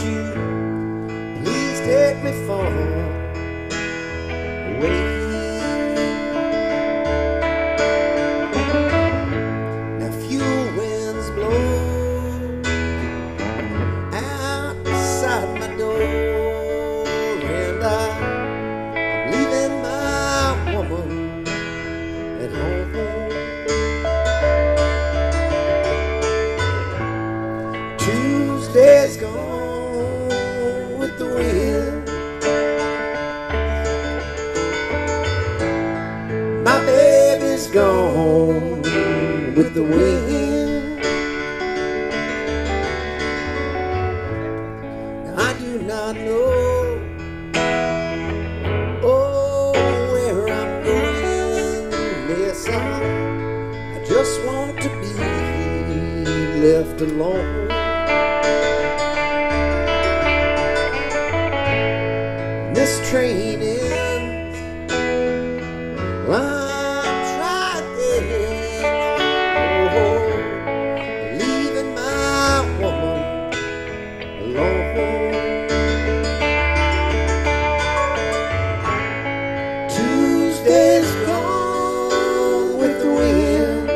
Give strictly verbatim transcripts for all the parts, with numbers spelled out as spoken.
you, please take me far away. Now few winds blow outside my door, and I'm leaving my woman at home. Tuesday's gone with the wind. My baby's gone with the wind. I do not know, oh, where I'm going. Yes, I, I just want to be left alone. This train ends, well, I'm tried there, oh, leaving my woman alone. Tuesday's gone with the wind.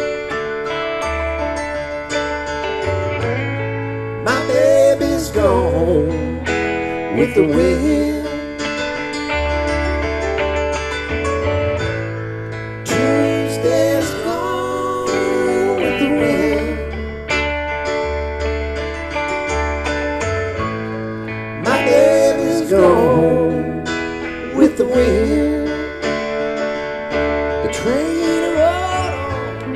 My baby's gone with the wind. Tuesday's gone with the wind. My baby's gone with the wind. The train rolled on.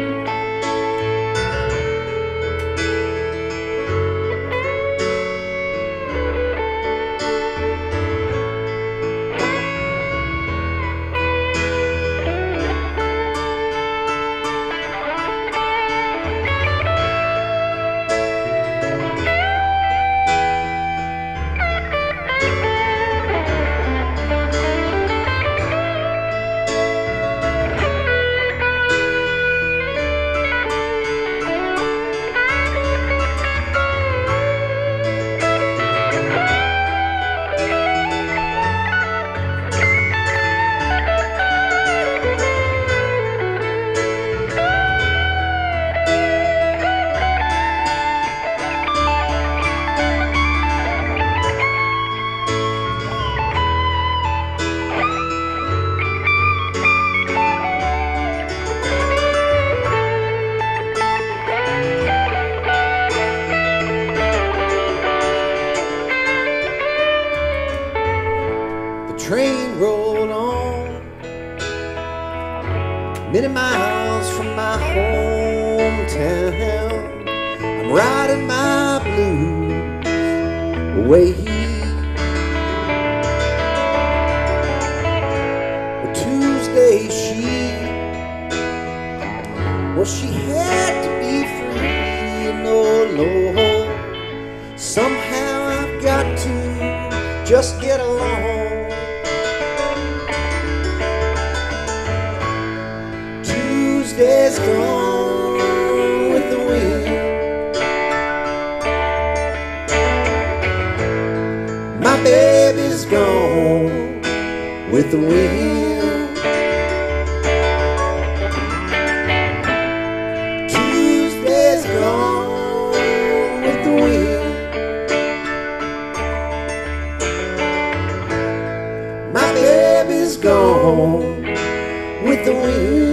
Train rolled on many miles from my hometown. I'm riding my blues away. But Tuesday she, well, she had to be free, and oh Lord, somehow I've got to just get along. Tuesday's gone with the wind. My baby's gone with the wind. Tuesday's gone with the wind. My baby's gone with the wind.